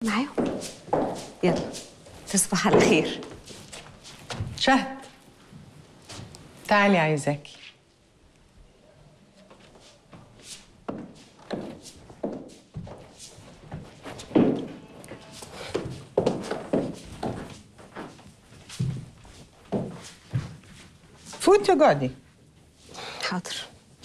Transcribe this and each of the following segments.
معاهم. يلا تصبح على خير. شهد تعالي عايزاكي. فوتي اقعدي. حاضر.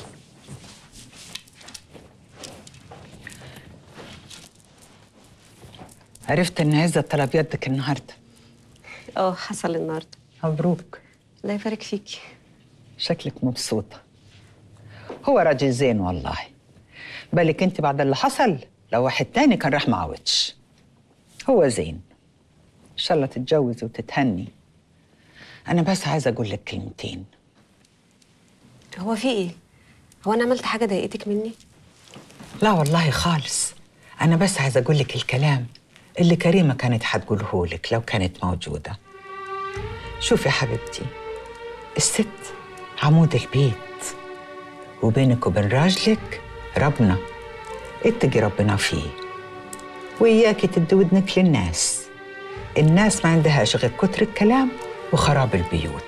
عرفت ان عزة طلب يدك النهارده. حصل النهارده. مبروك. الله يبارك فيكي. شكلك مبسوطة. هو راجل زين والله. بالك انت بعد اللي حصل لو واحد تاني كان راح معوتش. هو زين. ان شاء الله تتجوز وتتهني. انا بس عايزة اقول لك كلمتين. هو في ايه؟ هو انا عملت حاجه ضايقتك مني؟ لا والله خالص. انا بس عايزة اقول لك الكلام اللي كريمة كانت هتقوله لك لو كانت موجودة. شوفي يا حبيبتي، الست عمود البيت، وبينك وبين راجلك ربنا. اتقي ربنا فيه، وإياكي تدي ودنك للناس. الناس ما عندهاش غير كتر الكلام وخراب البيوت.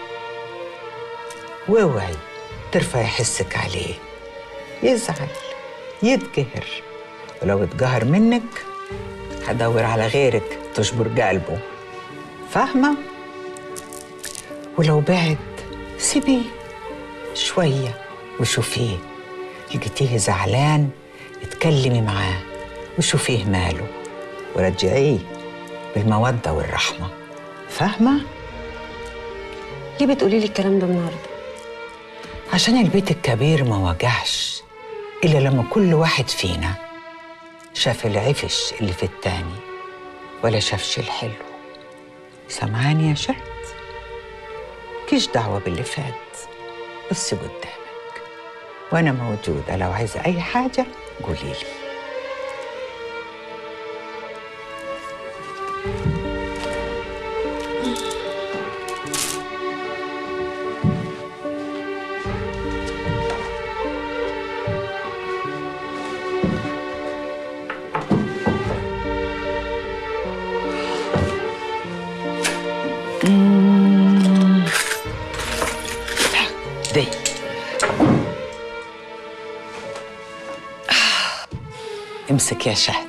واوعي ترفعي حسك عليه، يزعل يتقهر، ولو اتقهر منك هدور على غيرك تجبر قلبه. فاهمة؟ ولو بعد سيبيه شوية وشوفيه، لقيتيه زعلان اتكلمي معاه وشوفيه ماله، ورجعيه بالمودة والرحمة. فاهمة؟ ليه بتقولي لي الكلام ده النهارده؟ عشان البيت الكبير ما وجعش إلا لما كل واحد فينا شاف العفش اللي في التاني ولا شافش الحلو. سامعاني يا شهد؟ مالكيش دعوة باللي فات، بصي قدامك وأنا موجودة. لو عايزة أي حاجة قوليلي. دي امسك يا شهد.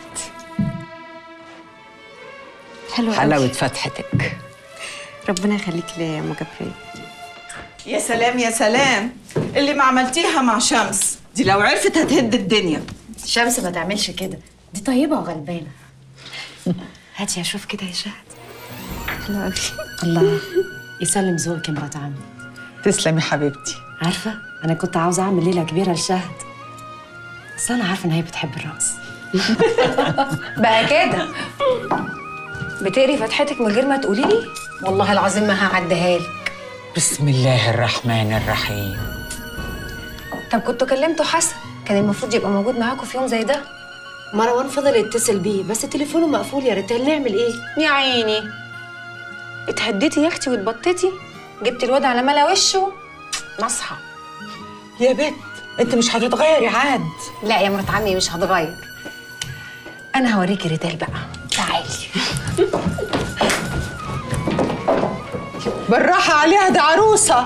حلوه حلاوة قوي. فتحتك. ربنا يخليكي ليا يا ام جبريل. يا سلام يا سلام، اللي ما عملتيها مع شمس دي لو عرفت هتهد الدنيا. شمس ما تعملش كده، دي طيبة وغلبانة. هاتي اشوف كده يا شهد. حلوه قوي. الله يسلم ذوقك يا مرات عمي. تسلمي حبيبتي. عارفة أنا كنت عاوزة أعمل ليلة كبيرة لشهد، بس أنا عارفة إن هي بتحب الرقص. بقى كده بتقري فتحتك من غير ما تقولي لي؟ والله العظيم ما هعديها لك. بسم الله الرحمن الرحيم. طب كنتوا كلمتوا حسن، كان المفروض يبقى موجود معاكم في يوم زي ده. مروان فضل يتصل بيه بس تليفونه مقفول. يا ريتال نعمل إيه؟ يا عيني اتهديتي يا اختي واتبطتي، جبتي الواد على ملا وشه. نصحى يا بنت انت مش هتتغيري عاد. لا يا مرات عمي مش هتغير. انا هوريكي ريتال بقى، تعالي. بالراحة عليها، دي عروسة.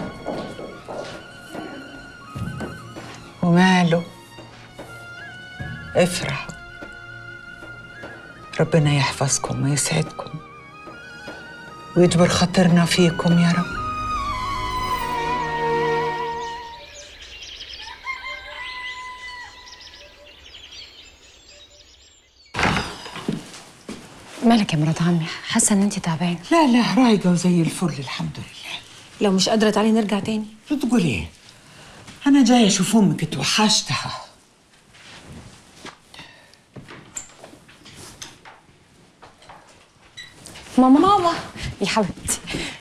وماله؟ افرحوا. ربنا يحفظكم ويسعدكم ويجبر خاطرنا فيكم يا رب. مالك يا مرات عمي؟ حاسة إن أنت تعبانة. لا لا، رايقة وزي الفل الحمد لله. لو مش قادرة تعالي نرجع تاني. شو تقول ايه؟ أنا جاية أشوف أمك، اتوحشتها. ماما يا حبيبتي.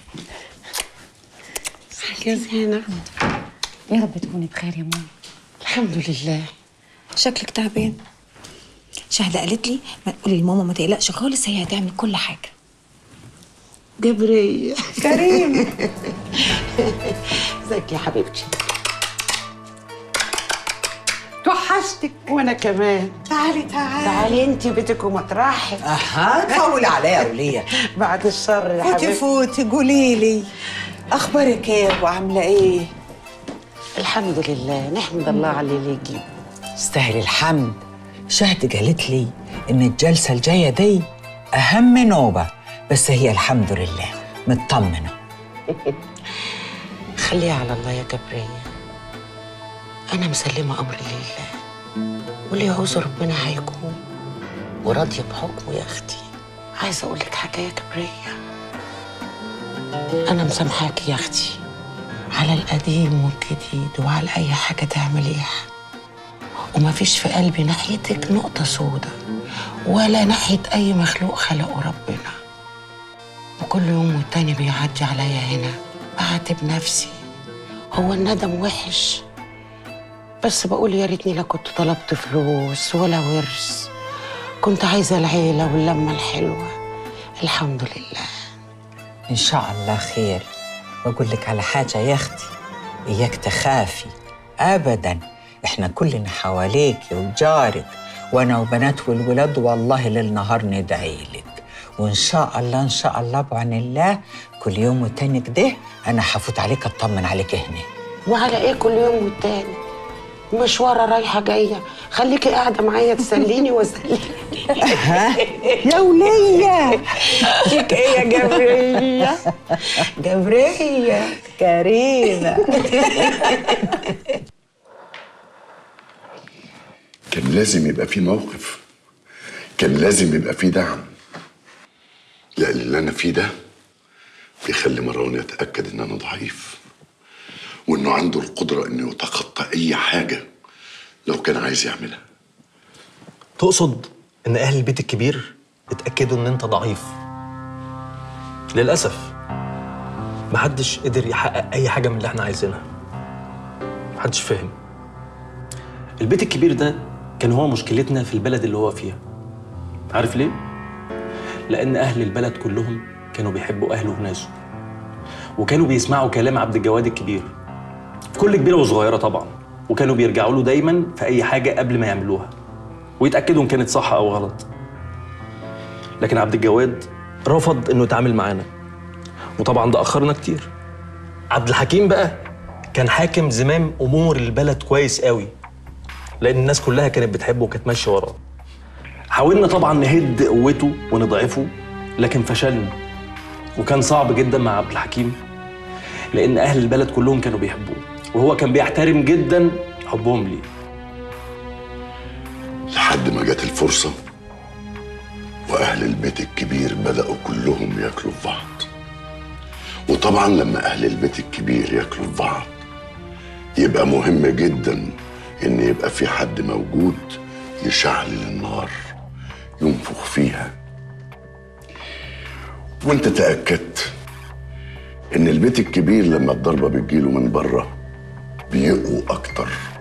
يا زينة. يا رب تكوني بخير يا ماما. الحمد لله. شكلك تعبان. شهدة قالت لي ما تقولي لماما ما تقلقش خالص، هي هتعمل كل حاجة. جبرية كريم. ازيك يا حبيبتي؟ توحشتك. وانا كمان. تعالي تعالي انت بيتك ومطرحك. اها، طول عليا يا وليه. بعد الشر يا فوتي حبيبتي. فوتي، قولي لي اخبارك ايه وعامله ايه؟ الحمد لله، نحمد الله على اللي يجيب. استاهل الحمد. شهد قالت لي ان الجلسه الجايه دي اهم نوبه، بس هي الحمد لله مطمنه. خليها على الله يا جبرية، انا مسلمه امري لله، واللي يعوز ربنا هيكون، وراضيه بحكمه يا اختي. عايزه اقول لك حاجه يا جبرية، انا مسامحاكي يا اختي على القديم والجديد وعلى اي حاجه تعمليها، وما فيش في قلبي ناحيتك نقطه سودة ولا ناحيه اي مخلوق خلقه ربنا. وكل يوم والتاني بيعدي عليا هنا بعاتب نفسي، هو الندم وحش؟ بس بقول يا ريتني لا كنت طلبت فلوس ولا ورث، كنت عايزه العيله واللمه الحلوه. الحمد لله. ان شاء الله خير. واقول لك على حاجه يا اختي، اياك تخافي ابدا، احنا كلنا حواليكي وجارك، وانا وبنات والولاد والله ليل نهار ندعي لك. وان شاء الله ان شاء الله بعون الله كل يوم والتاني كده انا هفوت عليك اطمن عليك هنا. وعلى ايه كل يوم والتاني؟ مشوارة رايحة جاية، خليكي قاعدة معايا تسليني واسليني. يا ولية فيك ايه يا جبرية؟ جبرية كريمة. كان لازم يبقى في موقف، كان لازم يبقى في دعم. لا، اللي انا فيه ده بيخلي مروان يتأكد ان انا ضعيف، وانه عنده القدرة انه يتخطى اي حاجة لو كان عايز يعملها. تقصد ان اهل البيت الكبير اتأكدوا ان انت ضعيف؟ للأسف محدش قدر يحقق اي حاجة من اللي احنا عايزينها، محدش فاهم. البيت الكبير ده كان هو مشكلتنا في البلد اللي هو فيها. عارف ليه؟ لأن أهل البلد كلهم كانوا بيحبوا أهله وناسه، وكانوا بيسمعوا كلام عبد الجواد الكبير في كل كبيرة وصغيرة طبعا، وكانوا بيرجعوا له دايما في أي حاجة قبل ما يعملوها ويتأكدوا إن كانت صح أو غلط. لكن عبد الجواد رفض إنه يتعامل معانا، وطبعا ده أخرنا كتير. عبد الحكيم بقى كان حاكم زمام أمور البلد كويس قوي، لأن الناس كلها كانت بتحبه وكانت ماشية وراه. حاولنا طبعا نهد قوته ونضعفه، لكن فشلنا، وكان صعب جدا مع عبد الحكيم لأن أهل البلد كلهم كانوا بيحبوه، وهو كان بيحترم جدا حبهم ليه. لحد ما جت الفرصة وأهل البيت الكبير بدأوا كلهم ياكلوا في بعض. وطبعا لما أهل البيت الكبير ياكلوا في بعض يبقى مهم جدا إن يبقى في حد موجود يشعل النار ينفخ فيها. وانت تأكدت إن البيت الكبير لما الضربة بتجيله من بره بيقووا أكتر